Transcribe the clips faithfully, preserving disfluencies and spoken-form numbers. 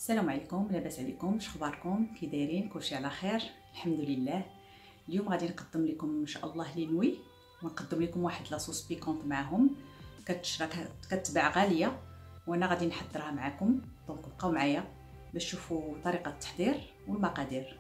السلام عليكم، لاباس عليكم؟ شخباركم؟ كي دايرين؟ كلشي على خير الحمد لله. اليوم غادي نقدم لكم ان شاء الله لي نوي، ونقدم لكم واحد لاصوص بيكونط معاهم. كتشرى كتباع غاليه وانا غادي نحضرها معكم، دونك بقاو معايا باش تشوفوا طريقه التحضير والمقادير.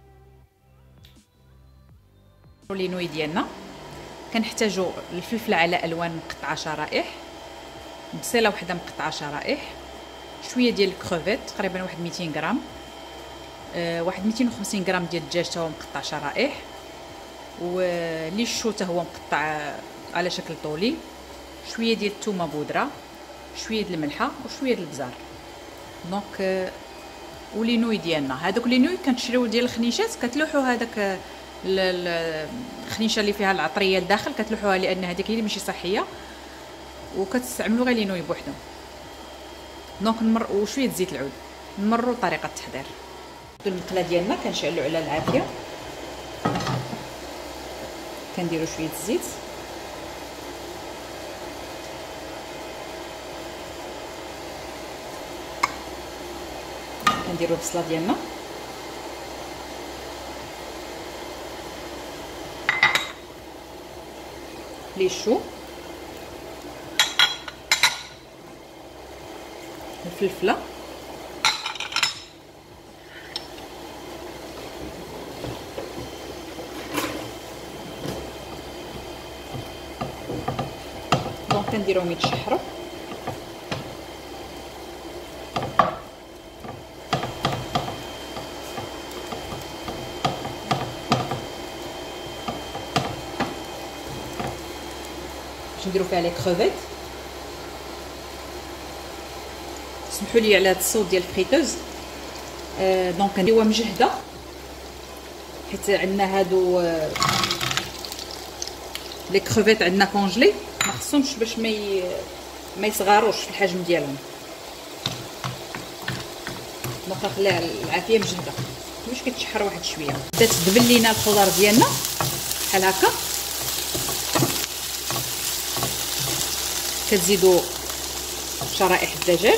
لي نوي ديالنا كنحتاجوا الفلفل على الوان مقطعه شرائح، بصيله وحده مقطعه شرائح، شويه ديال الكروفيت تقريبا واحد ميتين غرام، أه واحد ميتين وخمسين غرام ديال الدجاج تا هو مقطع شرائح، ولي الشو تا هو مقطع على شكل طولي، شويه ديال الثومه بودره، شويه ديال الملحه وشويه ديال البزار. دونك أه ولي نوي ديالنا هذوك لي نوي كنشريو ديال الخنيشات، كتلوحوا هذاك الخنيشه اللي فيها العطريه لداخل كتلوحوها لان هذيك هي اللي ماشي صحيه، وكتستعملوا غير لي نوي بوحدهم. دونك نمر وشويه زيت العود. نمروا طريقه التحضير. المقله ديالنا كنشعلوا على العافيه، كنديروا شويه الزيت، كنديروا البصله ديالنا، لي شو، الفلفله، دونك كنديروهم يتشحروا. باش نديرو فيها لي كروفيت. سمحوا لي على هذا الصوت ديال الفريتوز. آه دونك نديروها مجهده حيت عندنا هادو آه لي كروفيت عندنا كونجلي، ما خصهمش باش ما ما يصغروش في الحجم ديالهم. دونك نخليها العافيه مجهده باش كتشحر واحد شويه. بدات تدبل لينا الخضر ديالنا بحال هكا، كتزيدوا شرائح الدجاج،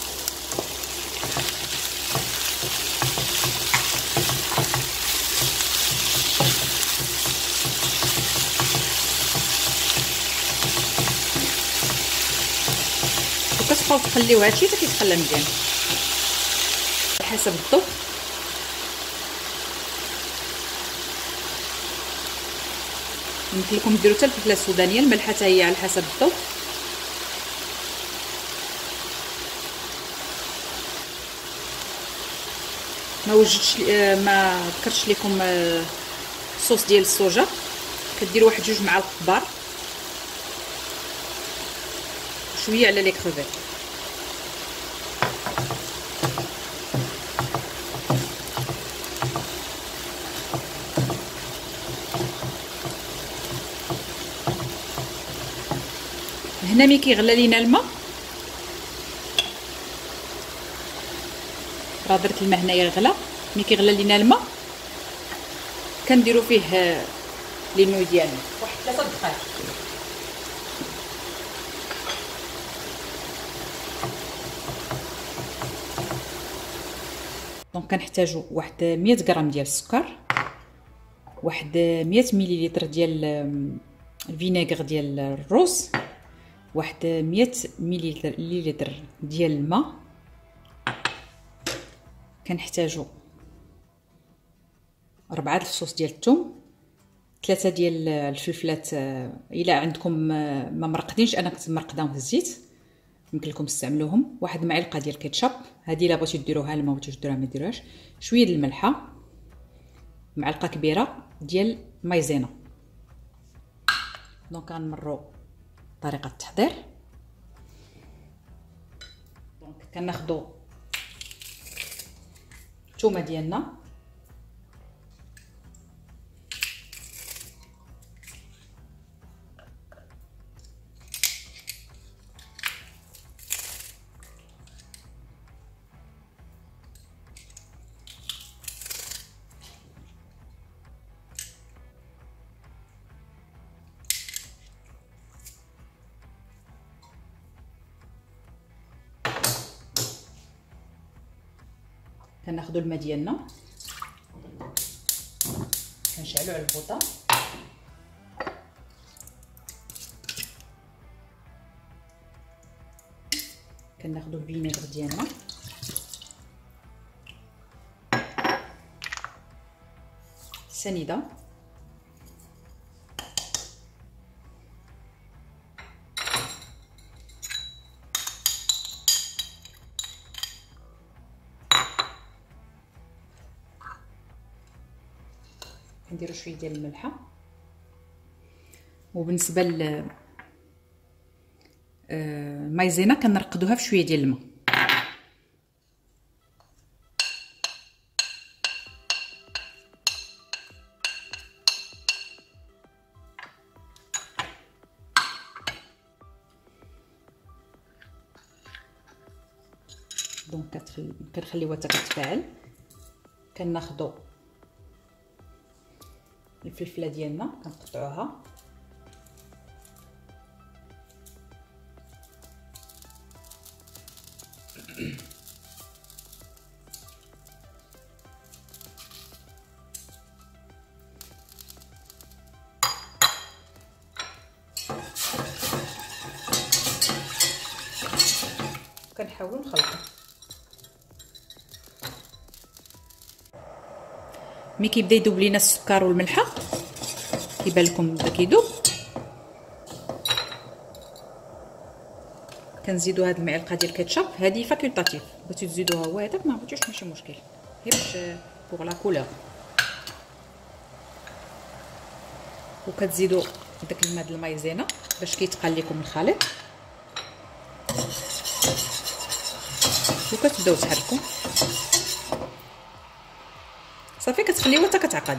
وكتبقاو تخليو هادشي حتى كيتخلى مزيان على حسب الذوق. يمكن لكم ديروا حتى الفلفله السودانيه، الملحه حتى هي على حسب الذوق. ما وجدتش ما ذكرتش لكم الصوص ديال الصوجا، كديروا واحد جوج معالق كبار، شويه على لي كروفيت. هنا ملي كيغلى لينا الماء، راه درت الماء هنايا يغلى، ملي كيغلى لينا الماء كنديروا فيه لي نوي ديالنا واحد ثلاثة دقائق. دونك كنحتاجوا واحد مية غرام ديال السكر، واحد مية مليلتر ديال الفينيغر ديال الروز، واحد مية مليلتر ديال الماء، كنحتاجوا ربعة الفصوص ديال الثوم، ثلاثه ديال الفلفلات الا عندكم ما مرقدينش، انا كنت مرقداهم في الزيت يمكن لكم تستعملوهم، واحد معلقه ديال الكيتشاب، هذه الا بغيتو ديروها الماء بغيتو ديروها ما ديروهاش، شويه ديال الملحه، معلقه كبيره ديال مايزينا. دونك غنمروا طريقه التحضير. دونك كناخذوا الثومه ديالنا، كناخذوا الماء ديالنا كنشعلوا على البوطه، كناخذوا الفينيغر ديالنا، السنيده، كنديروا شويه ديال الملحه. وبالنسبه ل المايزينا كنرقدوها في شويه ديال الماء. دونك كتخلي كنخليوها حتى كتفاعل. كناخذوا الفلفله ديالنا كنقطعوها، كنحاولوا نخلطوا. ملي كيبدا يذوب لينا السكر والملحه كيبان لكم بدا كيذوب، كنزيدوا هاد المعلقه ديال الكاتشاب. هذه فاكولتاتيف، بغيتو تزيدوها هو هذاك ما بغيتوش ماشي مشكل، غير باش بوغ لا كولور. وكتزيدوا داك الماء ديال المايزينا باش كيتقال لكم الخليط، وكتبداو تحركوا صافي. كتخليوها حتى كتعقد.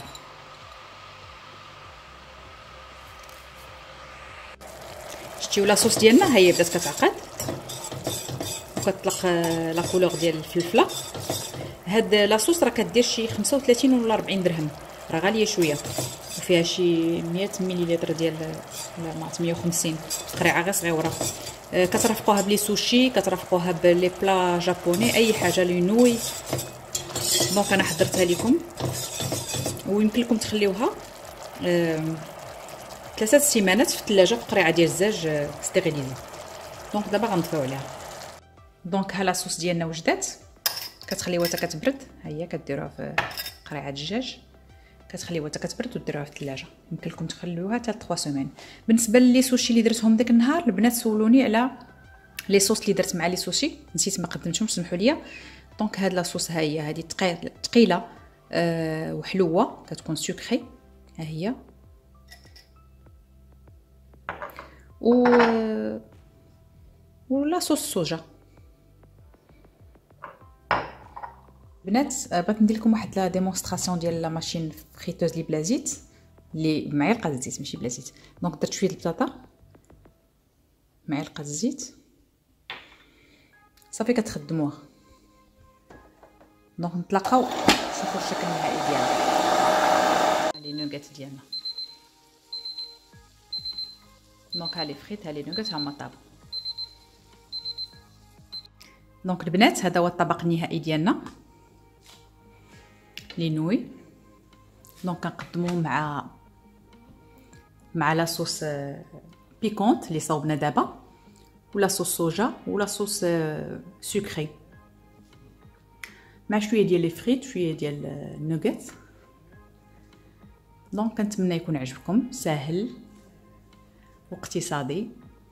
شتيو لاصوص ديالنا ها هي بدات كتعقد وكتطلق لا كولور ديال الفلفله. هاد لاصوص راه كدير شي خمسة وثلاثين ولا أربعين درهم، راه غاليه شويه، وفيها شي مية مليلتر ديال لا ما مية وخمسين قريعه غير صغيره. كترافقوها بلي سوشي، كترافقوها بلي بلا جابوني، اي حاجه لي نوي. دونك انا حضرتها لكم، ويمكن لكم تخليوها ثلاثه سيمانات في الثلاجه في قريعه ديال الزاج ستيريليزي. دونك دابا غنطفيو عليها. دونك ها لاصوص ديالنا وجدات، كتخليوها حتى كتبرد. ها هي كديروها في قريعه الدجاج، كتخليوها حتى كتبرد وديروها في الثلاجه. يمكن لكم تخليوها حتى ثلاثة سيمين. بالنسبه لي سوشي اللي درتهم داك النهار، البنات سولوني على لي صوص اللي درت مع لي سوشي، نسيت ما قدمتهمش، سمحوا لي. دونك هاد لاصوص ها هي، هذه ثقيله أه وحلوه، كتكون سكري. ها هي و ولا صوص الصوجه. بنات بغيت ندير لكم واحد لا ديمونستراسيون ديال لا ماشين فريتوز لي بلا زيت، لي بمعلقه الزيت ماشي بلا زيت. دونك درت شويه البطاطا، معلقه الزيت، صافي كتخدموها. دونك نتلاقاو شوفوا الشكل النهائي ديالها. لي نوغات ديالنا، دونك ها لي فريت، ها لي نوغات، هما طابو. دونك البنات هذا هو الطبق النهائي ديالنا لي نوي. دونك كنقدموه مع مع لاصوص بيكونت اللي صاوبنا دابا، ولا صوص صوجا، ولا صوص سكري، مع شويه ديال لي فريت، شويه ديال النوغات. دونك كنتمنى يكون عجبكم، ساهل واقتصادي.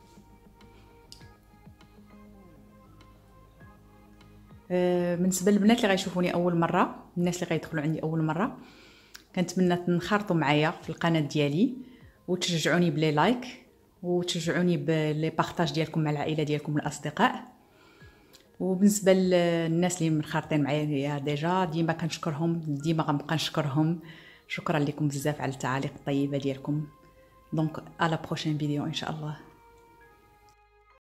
بالنسبه للبنات اللي غيشوفوني اول مره، الناس اللي غيدخلوا عندي اول مره، كنتمنى تنخرطوا معايا في القناه ديالي وتشجعوني بلي لايك، وتشجعوني بلي بارطاج ديالكم مع العائله ديالكم والاصدقاء. وبالنسبه للناس اللي منخرطين معايا ديجا، ديما كنشكرهم، ديما غنبقى نشكرهم. شكرا لكم بزاف على التعاليق الطيبه ديالكم. دونك على بروشين فيديو ان شاء الله.